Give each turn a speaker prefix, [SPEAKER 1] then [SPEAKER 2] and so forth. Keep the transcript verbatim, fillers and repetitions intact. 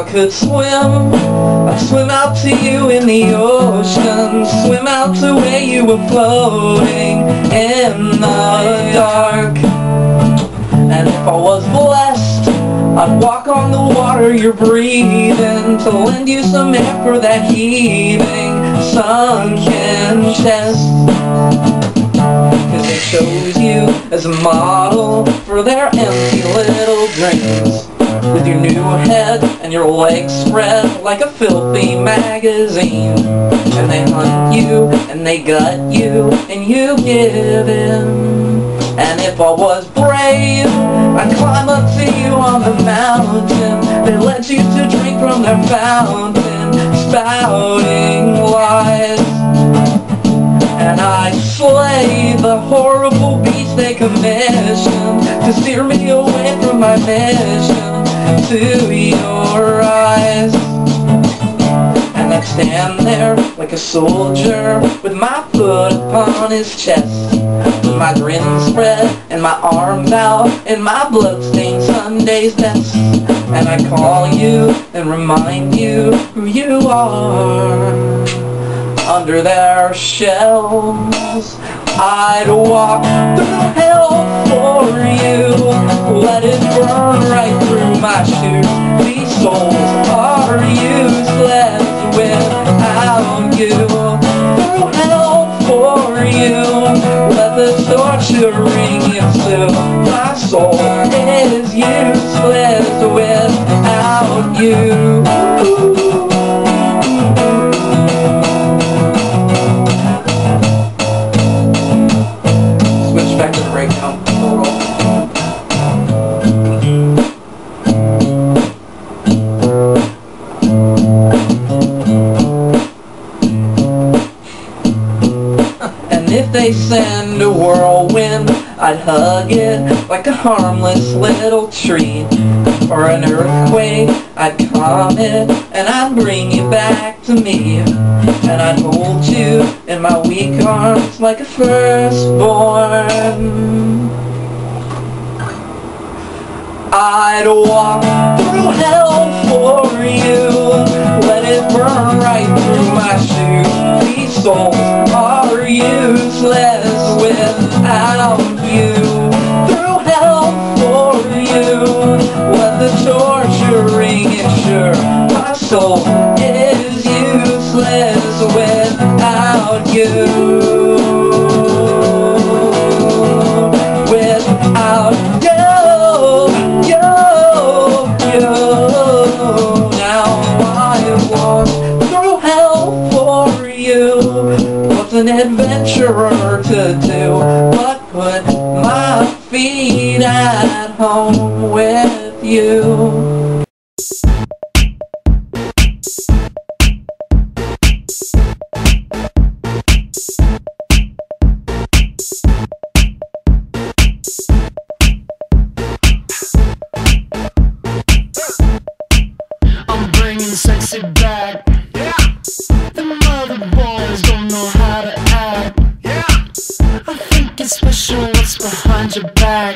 [SPEAKER 1] could swim, I'd swim out to you in the ocean, swim out to where you were floating in the dark. And if I was blessed, I'd walk on the water you're breathing, to lend you some air for that heaving, sunken chest. Cause they chose you as a model for their empty little dreams, with your new head and your legs spread like a filthy magazine. And they hunt you and they gut you and you give in. And if I was brave, I'd climb up to you on the mountain. They let you to drink from their fountain, spouting lies. And I'd slay the horrible beast they commissioned to steer me away from my mission to your eyes. And I'd stand there like a soldier with my foot upon his chest, with my grin spread and my arms out in my bloodstained Sunday's best. And I'd call you and remind you who you are under their shells. I'd walk through hell for you, let it burn right through my shoes. These souls are useless without you. Through hell for you, let the torture ring ensue. My soul is useless without you. Switch back to the breakdown. And if they send a whirlwind, I'd hug it like a harmless little treat. Or an earthquake, I'd calm it and I'd bring you back to me. And I'd hold you in my weak arms like a firstborn. I'd walk through hell for you, let it burn right through my shoes. These souls are useless without you. Through hell for you, let the torture ring ensure. My soul is useless without you. Without you, you, you. Now I walk through hell for you. What's an adventurer to do but put my feet at home with you?